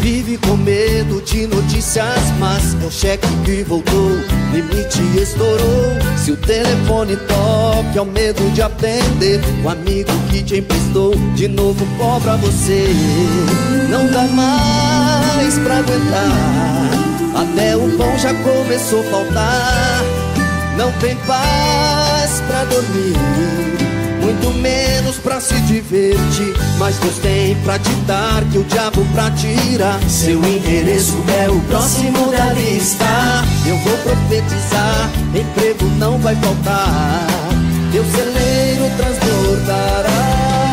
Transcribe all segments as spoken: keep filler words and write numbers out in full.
Vive com medo de notícias más. É o cheque que voltou, limite estourou. Se o telefone toca, é o medo de atender. O amigo que te emprestou, de novo cobra você. Não dá mais pra aguentar, até o pão já começou a faltar. Não tem paz pra dormir, muito menos pra se divertir. Mas Deus tem pra te dar, que o diabo pra tirar. Seu endereço é o próximo da lista. Eu vou profetizar, emprego não vai faltar. Teu celeiro transbordará.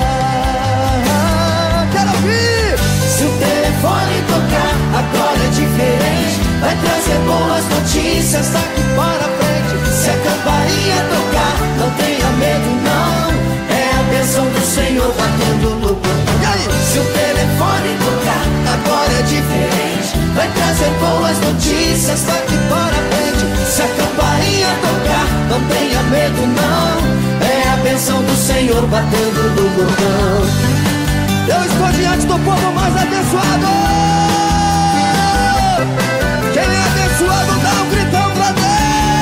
Quero ouvir! Se o telefone tocar, agora é diferente. Vai trazer boas notícias daqui para frente. Se a campainha tocar, não tenha medo não. A bênção do Senhor batendo no portão. Se o telefone tocar, agora é diferente. Vai trazer boas notícias daqui para frente. Se a campainha tocar, não tenha medo não. É a bênção do Senhor batendo no portão. Eu estou diante do povo mais abençoado. Quem é abençoado dá um gritão pra Deus.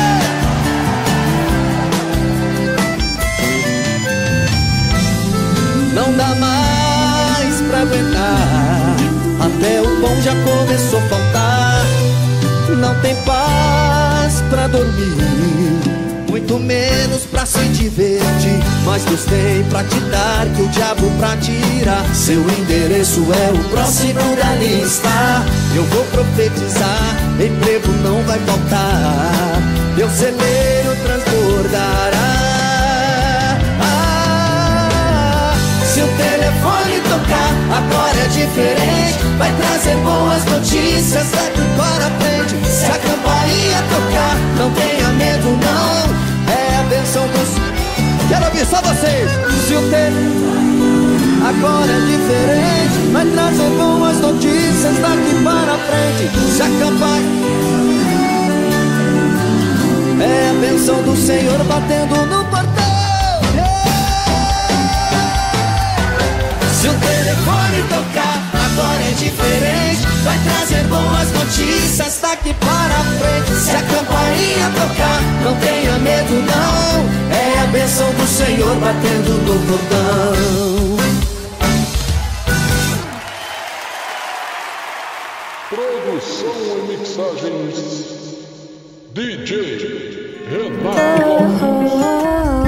Não dá mais pra aguentar, até o pão já começou a faltar. Não tem paz pra dormir, muito menos pra se divertir. Mas Deus tem pra te dar, que o diabo pra tirar. Seu endereço é o próximo da lista. Eu vou profetizar, emprego não vai faltar. Meu celeiro transbordará. Se o telefone tocar, agora é diferente. Vai trazer boas notícias daqui para frente. Se a campainha tocar, não tenha medo não. É a bênção dos... Quero ouvir só vocês. Se o telefone agora é diferente, vai trazer boas notícias daqui para frente. Se a campainha... É a bênção do Senhor batendo no portão. Se o telefone tocar, agora é diferente. Vai trazer boas notícias daqui para frente. Se a campainha tocar, não tenha medo não. É a bênção do Senhor batendo no portão. Produção e mixagens D J Renato.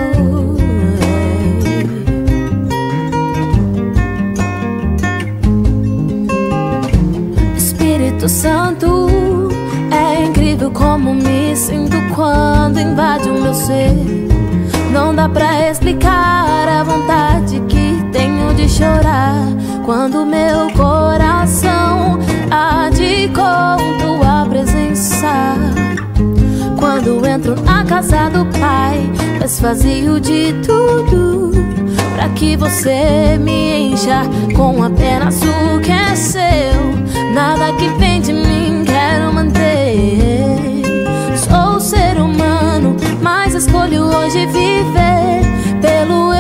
Espírito Santo, é incrível como me sinto quando invade o meu ser. Não dá pra explicar a vontade que tenho de chorar quando meu coração arde com tua presença. Quando entro na casa do Pai, esvazio de tudo, pra que você me encha com apenas o que é seu. Nada que vem de mim quero manter. Sou ser humano, mas escolho hoje viver pelo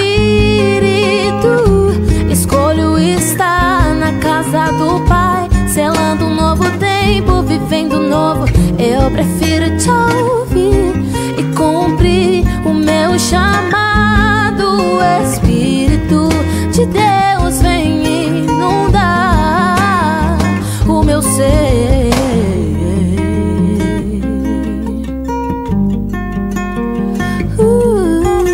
Espírito. Escolho estar na casa do Pai, selando um novo tempo, vivendo novo. Eu prefiro te ouvir e cumprir o meu chamado. Espírito de Deus, vem inundar o meu ser. uh,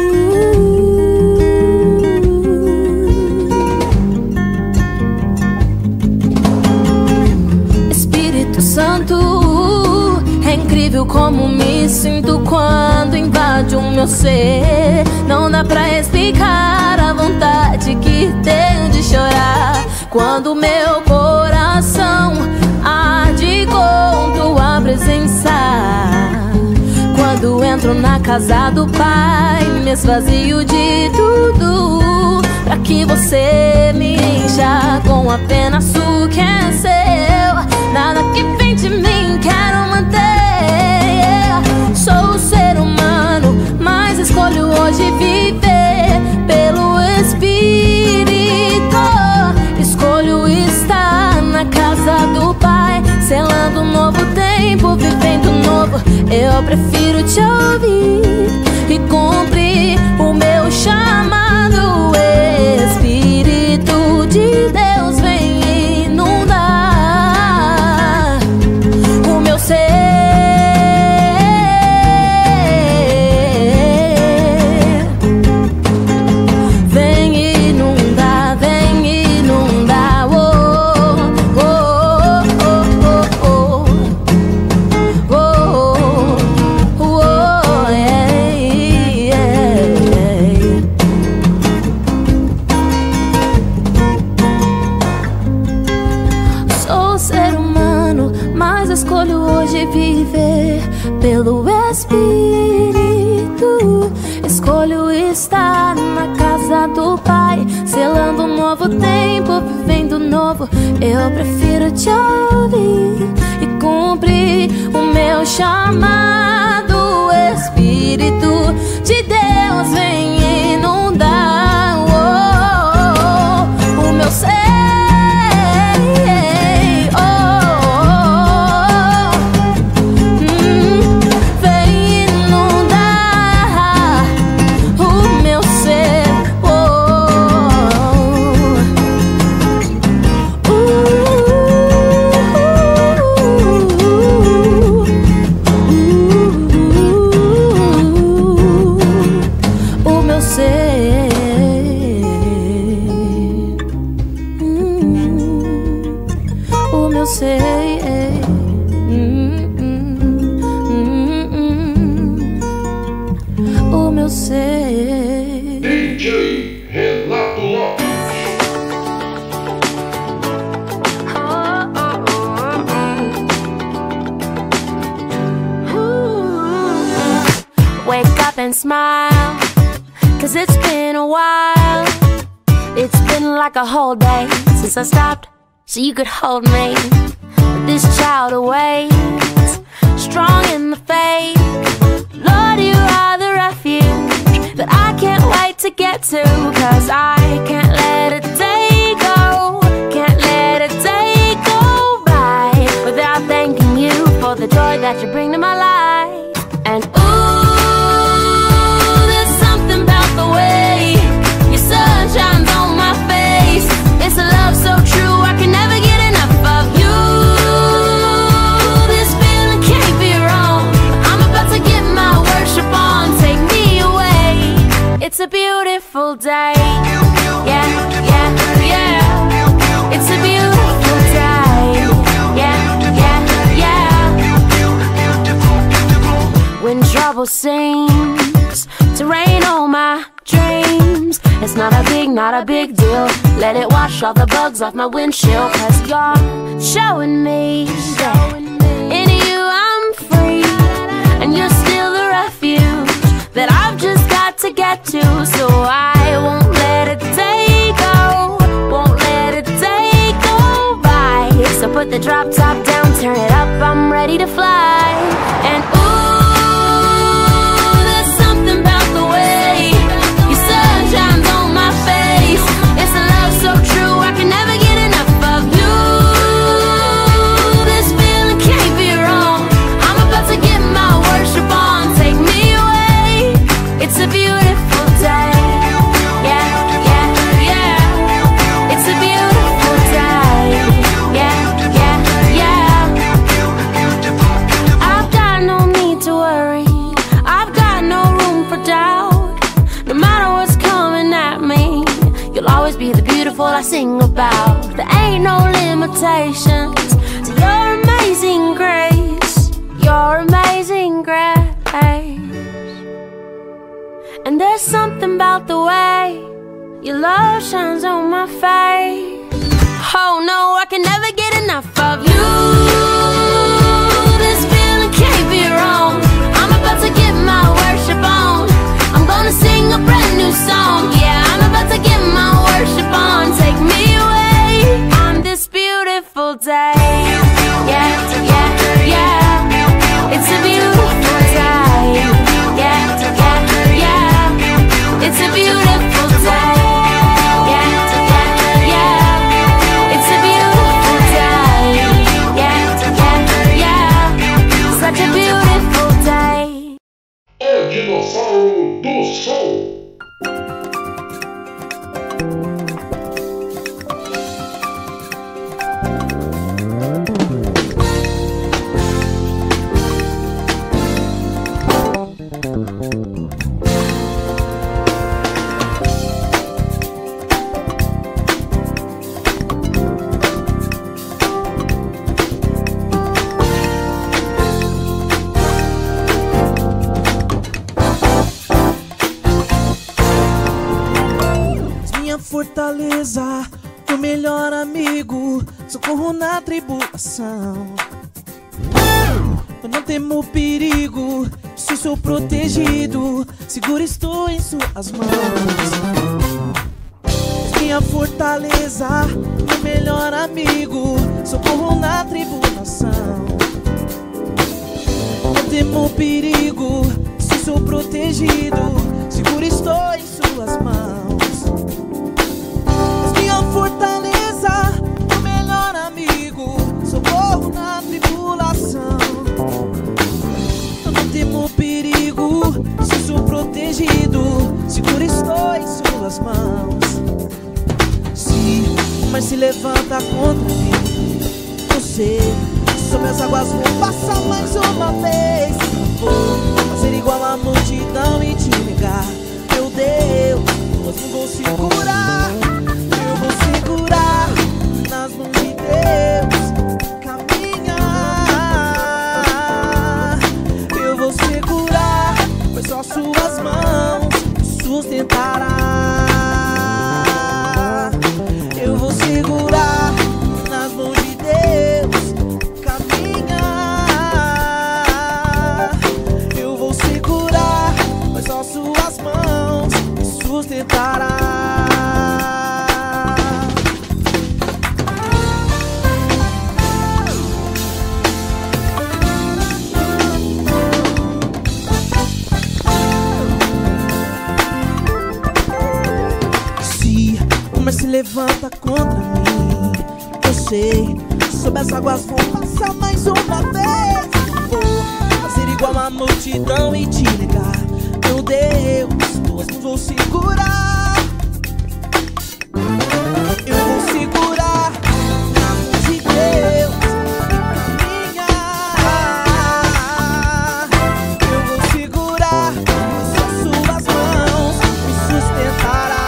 Espírito Santo, é incrível como me sinto quando invade o meu ser. Não dá pra explicar a vontade que tenho de chorar quando meu coração arde com tua presença. Quando entro na casa do Pai, me esvazio de tudo, pra que você me encha com apenas o que é seu. Nada que vem de mim quero manter. Sou ser humano, mas escolho hoje viver pelo Espírito. Escolho estar na casa eu prefiro te ouvir e cumprir o meu chamado. Espírito de Deus, vem inundar o meu ser. Vem inundar, vem inundar. Oh, oh, oh, oh, oh, oh, oh, oh, yeah, yeah. Sou ser humano, mas escolho hoje viver pelo Espírito. Escolho estar na casa do Pai, selando um novo tempo, vivendo novo. Eu prefiro te ouvir e cumprir o meu chamado. Espírito de Deus, vem inundar oh, oh, oh, o meu ser. Oh, oh, oh. Hum, vem inundar o meu ser. Oh, uh, uh, uh, o meu ser. Hum, o meu ser. Hum, hum, hum, hum, o meu ser. D J Renato Lopes. Wake up and smile, cause it's been a while. It's been like a whole day since I stopped so you could hold me. But this child awaits, strong in the faith. Lord, you are the refuge that I can't wait to get to. Cause I can't let a day go, can't let a day go by without thanking you for the joy that you bring to my life. And ooh, there's something about the way your sun shines on my face. It's a love so true, I can never get enough of you. This feeling can't be wrong. I'm about to get my worship on, take me away. It's a beautiful day. Yeah, yeah, yeah. It's a beautiful day. Yeah, yeah, yeah. When trouble seems to rain on my dreams, it's not a big, not a big deal. Let it wash all the bugs off my windshield. Cause you're showing me that in you I'm free, and you're still the refuge that I've just got to get to. So I won't let a day go, won't let a day go by. So put the drop top down, turn it up, I'm ready to fly. And ooh, there's something about the way your sun shines on my face. It's a love so true, I can never get enough of you. This feeling can't be wrong. I'm about to get my worship on, take me away. It's a beautiful day. Yeah, yeah, yeah. It's a beautiful day. Yeah, yeah, yeah. I've got no need to worry, I've got no room for doubt. No matter what's coming at me, you'll always be the beautiful I sing about. There ain't no limitations to your amazing grace, your amazing grace. And there's something about the way your love shines on my face. Oh no, I can never get enough of you. This feeling can't be wrong. I'm about to get my worship on, I'm gonna sing a brand new song. Yeah, I'm about to get my worship on, take me away on this beautiful day. Yeah, yeah, yeah. It's a beautiful day. Yeah, yeah, yeah. It's a beautiful day. Yeah, yeah, yeah. It's a beautiful day. Yeah, yeah, yeah. Such a beautiful day. Fortaleza, o melhor amigo, socorro na tribulação. Eu não temo perigo, se sou protegido, seguro estou em suas mãos. Minha fortaleza, meu melhor amigo, socorro na tribulação. Não temo perigo, se sou protegido, seguro estou em suas mãos. Fortaleza, o melhor amigo, socorro na tribulação. Eu não temo perigo, se sou protegido, seguro estou em suas mãos. Se o mar se levanta contra mim, eu sei, sobre as águas vou passar mais uma vez. Vou fazer igual a multidão e te negar, meu Deus, mas não vou segurar. Segurar nas mãos de Deus, caminhar. Eu vou segurar, pois só suas mãos me sustentará. Eu vou segurar nas mãos de Deus, caminhar. Eu vou segurar, pois só suas mãos me sustentará. Se levanta contra mim, eu sei, sob as águas vou passar mais uma vez. Vou fazer igual a multidão e te negar, meu Deus, tuas mãos vou segurar. Eu vou segurar na mão de Deus e caminhar. Eu vou segurar, só suas mãos me sustentará.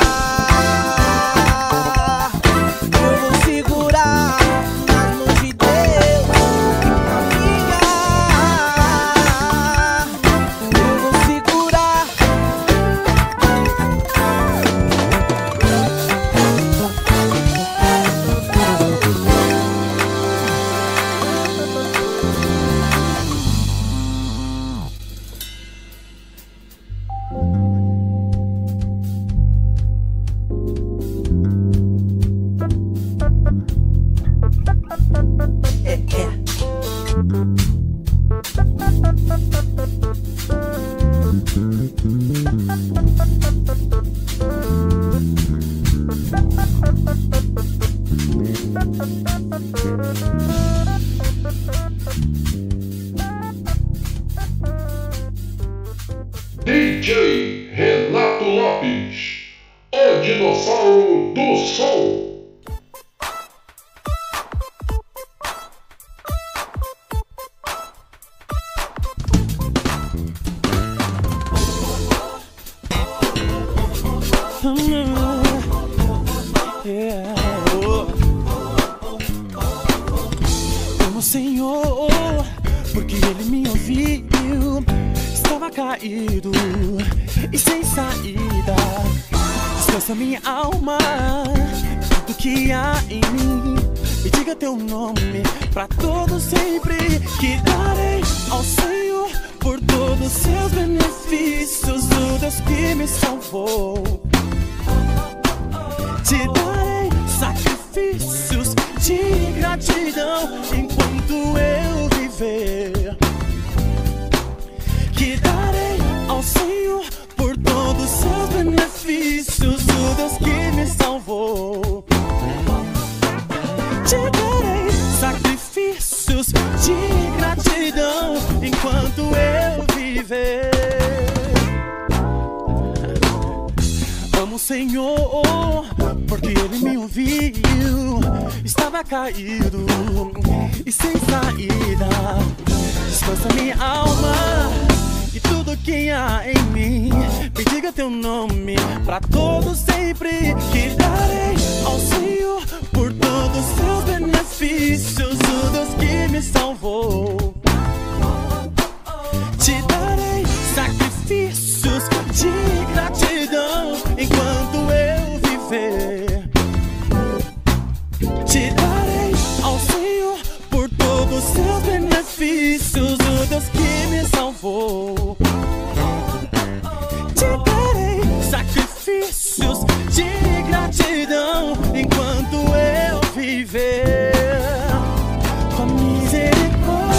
D J Renato Lopes, o dinossauro do som. Amo, Senhor, porque Ele me ouviu. Estava caído e sem saída. Descansa minha alma, tudo que há em mim. Me diga teu nome pra todo sempre. Que darei ao Senhor por todos os seus benefícios, o Deus que me salvou. Te darei sacrifícios de gratidão enquanto eu viver. Que darei ao Senhor por todos os seus benefícios, o Deus que me salvou. Te darei sacrifícios de gratidão enquanto eu viver. Amo o Senhor porque Ele me ouviu. Estava tá caído e sem saída. Descansa minha alma e tudo que há em mim. Me diga teu nome pra todos sempre. Que darei ao Senhor por todos os seus benefícios, o Deus que me salvou. Te darei sacrifícios de gratidão enquanto eu viver. Te darei ao Senhor por todos os seus benefícios, o Deus que me salvou. Te darei sacrifícios de gratidão enquanto eu viver. Com misericórdia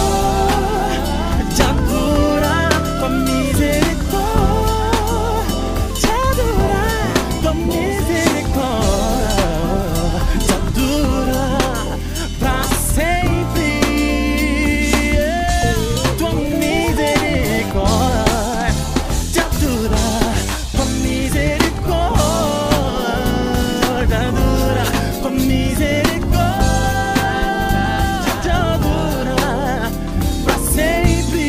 dura, com misericórdia dura, com misericórdia dura pra sempre. Tua misericórdia dura, com misericórdia dura, com misericórdia dura pra sempre.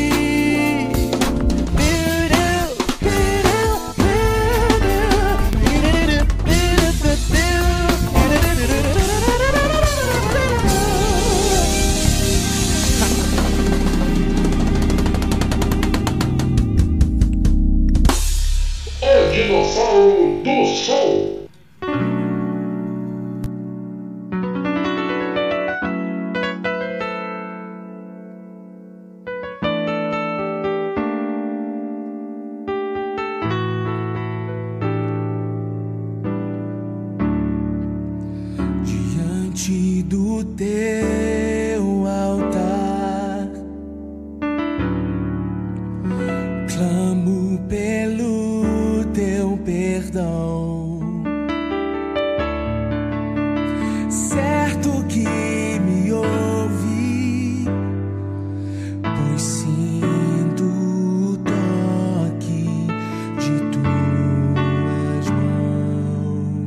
O Dinossauro do Som. Diante do teu altar, clamo pelo teu perdão. Certo que me ouve, pois sinto o toque de tuas mãos.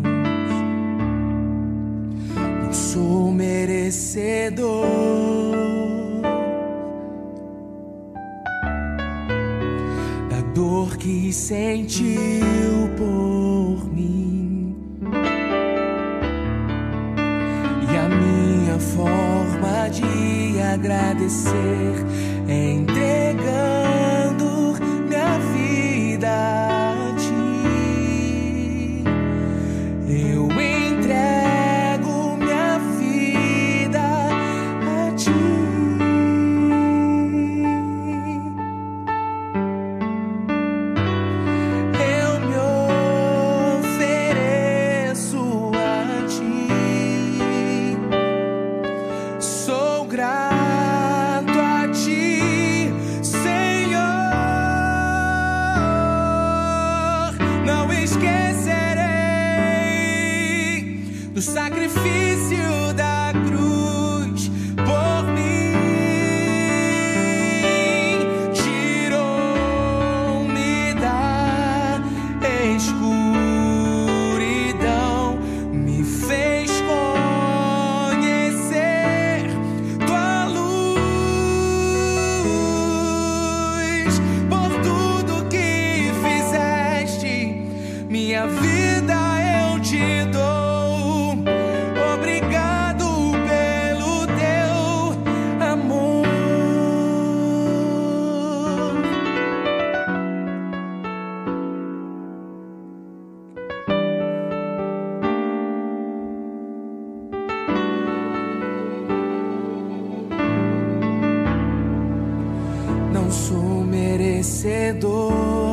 Não sou merecedor da dor que sentiu por mim, e a minha forma de agradecer é entregando minha vida a ti. Eu entrego minha vida a ti. Eu me ofereço a ti. Sou grato a ti, Senhor. Não esquecerei do sacrifício da cruz por mim. Tirou-me da escuridão, me fez conhecer tua luz. Por tudo que fizeste, minha vida eu te dou. Obrigado pelo teu amor. Não sou merecedor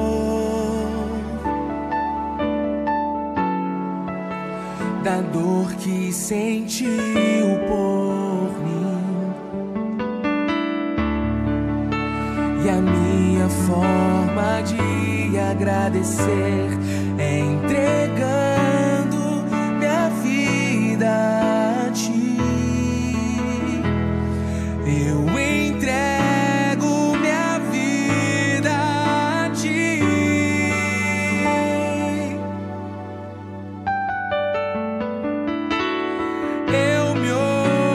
da dor que sentiu por mim, e a minha forma de agradecer é entregando minha vida a ti. Eu entrego minha vida a ti. Eu me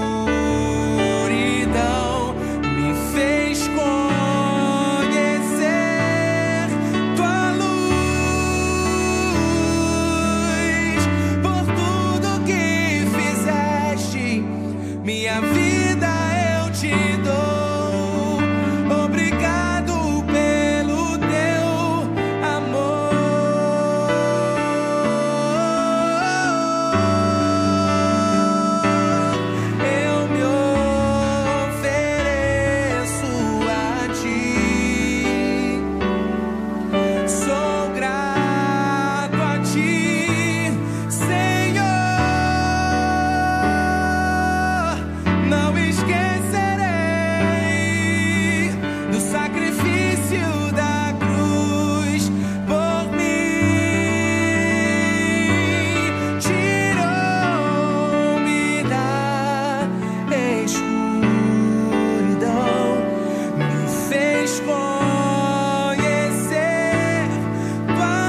escuridão me fez conhecer tua luz. Por tudo que fizeste, minha vida eu te dou. Obrigado pelo teu amor. Eu me ofereço a ti. Sou grato a ti, Senhor. Não esquecerei do sacrifício da cruz por mim. Tirou-me da escuridão, me fez conhecer tua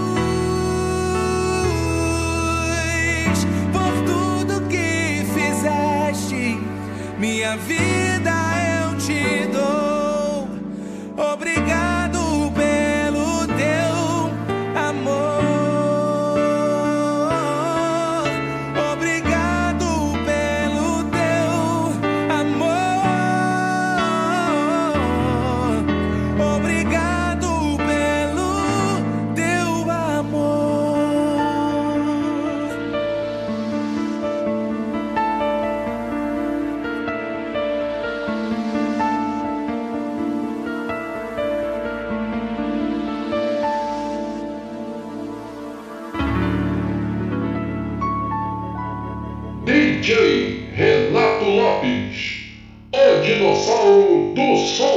luz. Por tudo que fizeste, minha vida eu te dou. Obrigado pelo teu amor. Obrigado pelo teu amor. Obrigado pelo teu amor. D J Renato Lopes, o dinossauro do som.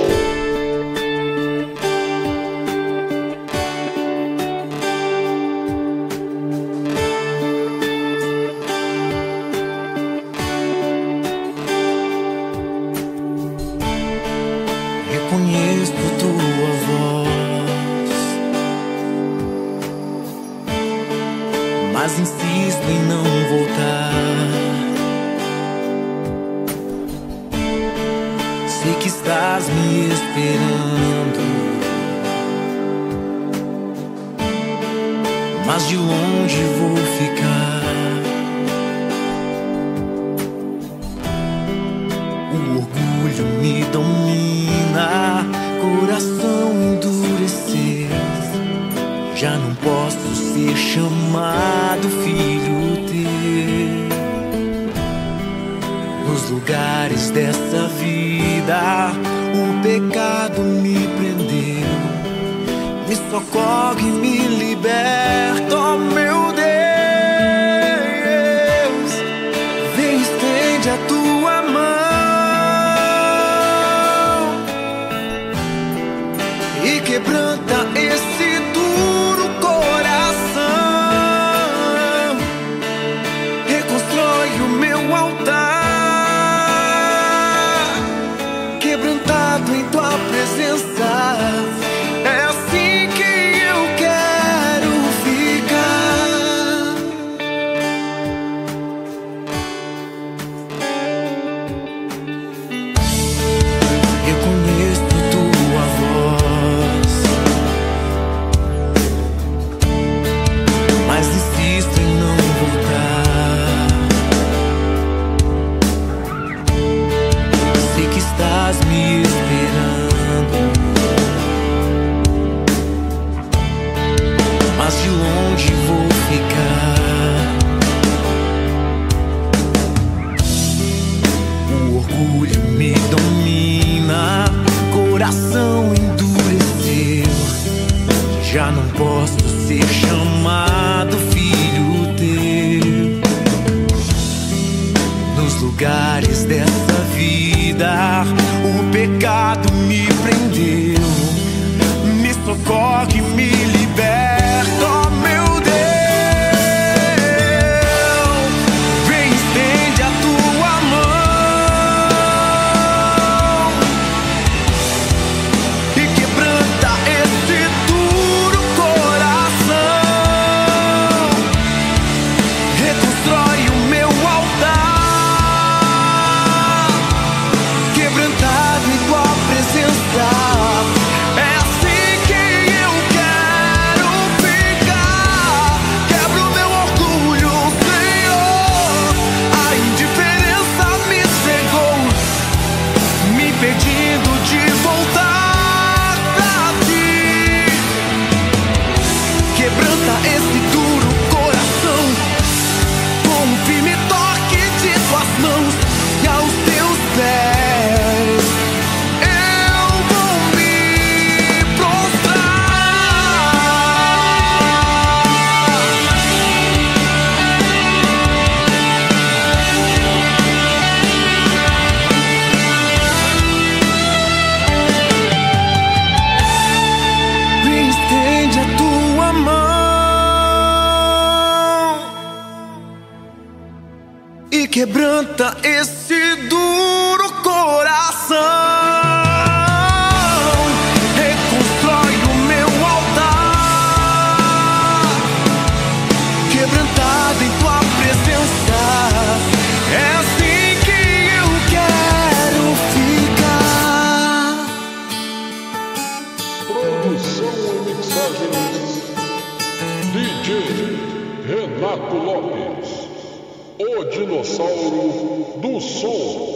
Reconheço tua voz, mas insisto em não voltar. Sei que estás me esperando, mas de longe vou ficar. O orgulho me domina, coração endureceu. Já não posso ser chamado filho teu. Nos lugares dessa vida, o pecado me prendeu. Me socorre, me liberta, oh meu Deus. Vem, estende a tua mão e quebranta esse duro coração. Reconstrói o meu altar, quebrantado em tua presença. É assim que eu quero ficar. Reconheço tua voz, mas insisto em não voltar. Sei que estás me esperando, mas de longe vou ficar. O orgulho me domina, coração endureceu. Já não posso ser chamado filho teu. Nos lugares dessa vida, o pecado me prendeu. Me socorre, me liberta, oh meu Deus. Vem, estende a tua mão e quebranta esse duro coração. Reconstrói o meu altar, duro coração reconstrói o meu altar, quebrantado em tua presença. É assim que eu quero ficar. Produção e mixagens D J Renato Lopes, o dinossauro do som.